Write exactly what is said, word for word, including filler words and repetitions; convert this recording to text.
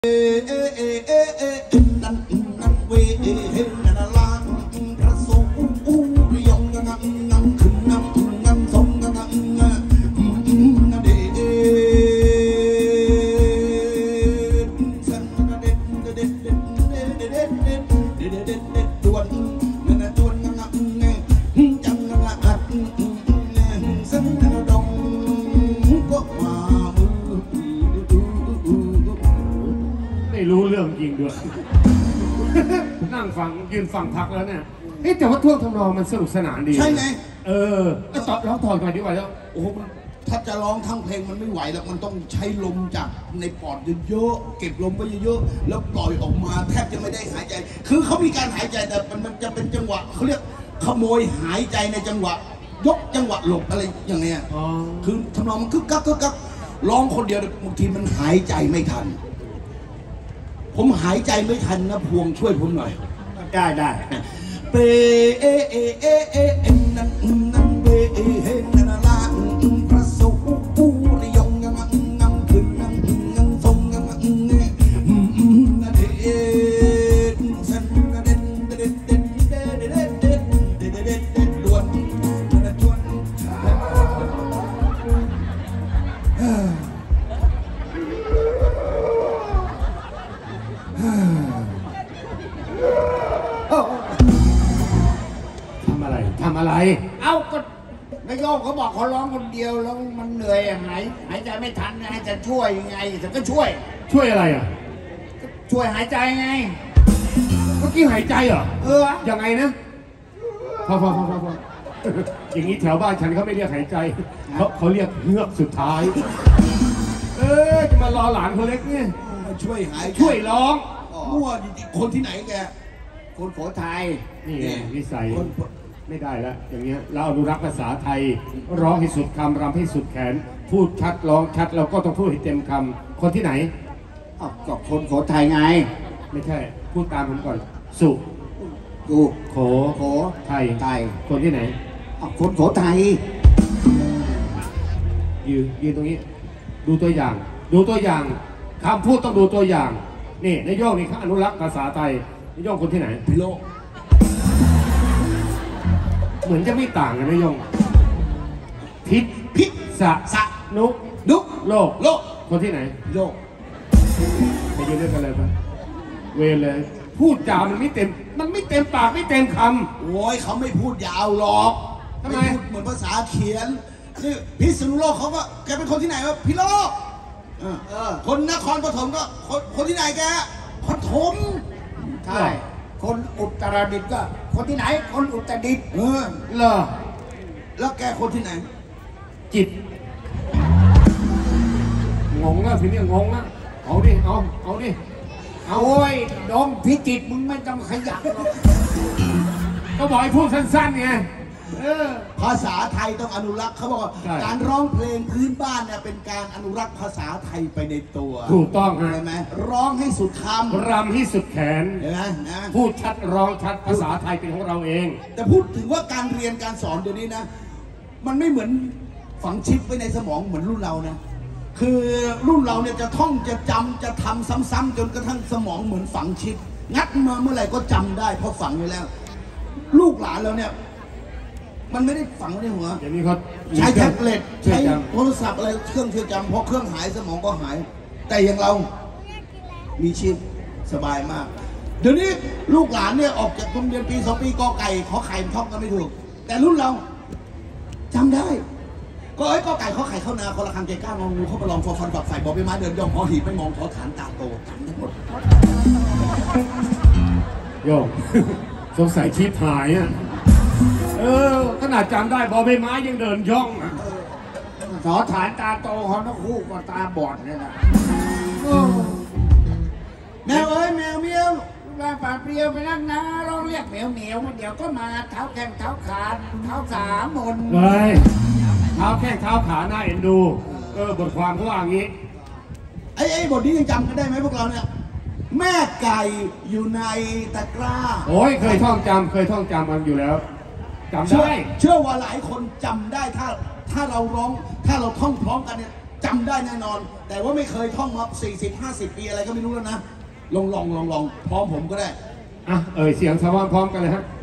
เอเอเอเอเอนั่นนั่นเวเอเฮนั่นลางพระสงฆ์อูริยงงังงังขึ้นงังงังทรงงังงังนั่นเดเอสันนั่นเด็ดเด็ดเด็ดเด็ดเด็ดเด็ดเด็ดเด็ดเด็ดเด็ดดวนนั่นดวนงังงังจังงังอัดสันนั่นดงก็มาไม่รู้เรื่องจริงด้วย นั่งฟังยืนฟังพักแล้วเนี่ยเอ๊ะแต่ว่าท่วงทำนองมันสนุกสนานดีใช่ไงเออก็ตอบร้องถอนก่อนดีกว่าแล้วโอ้โหถ้าจะร้องทั้งเพลงมันไม่ไหวแล้วมันต้องใช้ลมจากในปอดเยอะๆเก็บลมไว้เยอะๆแล้วปล่อยออกมาแทบจะไม่ได้หายใจคือเขามีการหายใจแต่มันมันจะเป็นจังหวะเขาเรียกขโมยหายใจในจังหวะยกจังหวะหลบอะไรอย่างเงี้ยคือทำนองมันคึกกักคึกกักร้องคนเดียวบางทีมันหายใจไม่ทันผมหายใจไม่ทันนะพวงช่วยผมหน่อยได้ได้เปเอเอเอเอเอ็นนั่นนั่นเปเอเฮนั่นละพระสุปูริยงงังงังขึ้นงังงังทรงงังงังนั่นเอ็นสันนั่นเด็ดเด็ดเด็ดเด็ดเด็ดเด็ดเด็ดเด็ดเด็ดดวนนั่นดวนทำอะไรทำอะไรเอ้าก็นายโยมเขาบอกเขาร้องคนเดียวแล้วมันเหนื่อยหายหายใจไม่ทันไงจะช่วยยังไงฉันก็ช่วยช่วยอะไรอ่ะช่วยหายใจไงเมื่อกี้หายใจเหรอเออยังไงนะพอพอพอพอพออย่างนี้แถวบ้านฉันเขาไม่เรียกหายใจเขาเขาเรียกเฮือกสุดท้ายเออจะมารอหลานคนเล็กเนี่ยช่วยหายช่วยร้องมั่วจริงๆคนที่ไหนแกคนโขทัยนี่นิสัยไม่ได้แล้วอย่างเงี้ยเราอนุรักษ์ภาษาไทยร้องให้สุดคำรำให้สุดแขนพูดชัดร้องชัดเราก็ต้องพูดให้เต็มคำคนที่ไหนอ้าวก็คนโขทัยไงไม่ใช่พูดตามผมก่อนสุกูโขโขไทยไทยคนที่ไหนอ้าวคนโขทัยยืนยืนตรงนี้ดูตัวอย่างดูตัวอย่างคำพูดต้องดูตัวอย่างนี่นายโยงนี่เขาอนุรักษ์ภาษาไทยนายโยงคนที่ไหนพิโลเหมือนจะไม่ต่างกันนายโยงพิษพิษสะสะนุกนุกโลกโลกคนที่ไหนโลกไปยืนด้วยกันเลยปะเวรเลยพูดจามันไม่เต็มมันไม่เต็มปากไม่เต็มคำโอ้ยเขาไม่พูดยาวหรอกทำไมพูดเหมือนภาษาเขียนนี่พิษณุโลกเขาก็แกเป็นคนที่ไหนวะพิโลกคนนครปฐมก็คนคนที่ไหนแกปฐมใช่คนอุตรดิตถ์ก็คนที่ไหนคนอุตรดิตถ์เออเหรอแล้วแกคนที่ไหนจิตงงแล้วทีนี้งงแล้วเอาดิเอาเอาดิเอาโอ้ยดงพิจิตรมึงไม่ต้องขยับหรอกก็บอกให้พูดสั้นๆไงภาษาไทยต้องอนุรักษ์เขาบอกว่าการร้องเพลงพื้นบ้านเนี่ยเป็นการอนุรักษ์ภาษาไทยไปในตัวถูกต้องใช่ไหมร้องให้สุดคำรำให้สุดแขนเห็นไหมนะพูดชัดร้องชัดภาษาไทยเป็นของเราเองแต่พูดถึงว่าการเรียนการสอนเดี๋ยวนี้นะมันไม่เหมือนฝังชิปไว้ในสมองเหมือนรุ่นเรานะคือรุ่นเราเนี่ยจะท่องจะจำจะทำซ้ำๆจนกระทั่งสมองเหมือนฝังชิปงัดมาเมื่อไหร่ก็จำได้เพราะฝังไว้แล้วลูกหลานเราเนี่ยมันไม่ได้ฝังในหัวเดี๋ยวนี้เขาใช้แท็บเล็ตใช้โทรศัพท์อะไรเครื่องเชื่อจำพอเครื่องหายสมองก็หายแต่อย่างเรามีชิปสบายมากเดี๋ยวนี้ลูกหลานเนี่ยออกจากโรงเรียนปีสองปีกอไก่ขอไข่ท่องกันไม่ถูกแต่รุ่นเราจำได้ก็ไอ้กอไก่ขอไข่เข้านาคนละคำใจกล้ามองงูเข้าไปลองฟอฟันฝักใส่บอกไปไม้เดินย่องหอหีบไม่มองขอฐานตาโตจำได้หมดโยมสงสัยชิปหายอ่ะเออขนาดจำได้บอใบไม้ยังเดินย่องอ่ะสอฐานตาโตเขาต้องคู่กับตาบอดเนี่ยนะแมวเอ้ยแมวเมียวลาป่าเปรียวไปนั่งนะร้องเรียกเหมียวเหมียวเดี๋ยวก็มาเท้าแข้งเท้าขาเท้าสามมนเลยเท้าแข้งเท้าขาหน้าเอ็นดูเออบทความเขาว่าอย่างนี้ไอ้ไอ้บทนี้ยังจำกันได้ไหมพวกเราเนี่ยแม่ไก่อยู่ในตะกร้าโอ้ยเคยท่องจำเคยท่องจำมันอยู่แล้วจำได้เชื่อว่าหลายคนจำได้ถ้าถ้าเราร้องถ้าเราท่องพร้อมกันเนี่ยจำได้แน่นอน แต่ว่าไม่เคยท่องมาสี่สิบ ห้าสิบปีอะไรก็ไม่รู้แล้วนะลองลองลองลองพร้อมผมก็ได้อ่ะเอ่ยเสียงชาวบ้านพร้อมกันเลยฮะ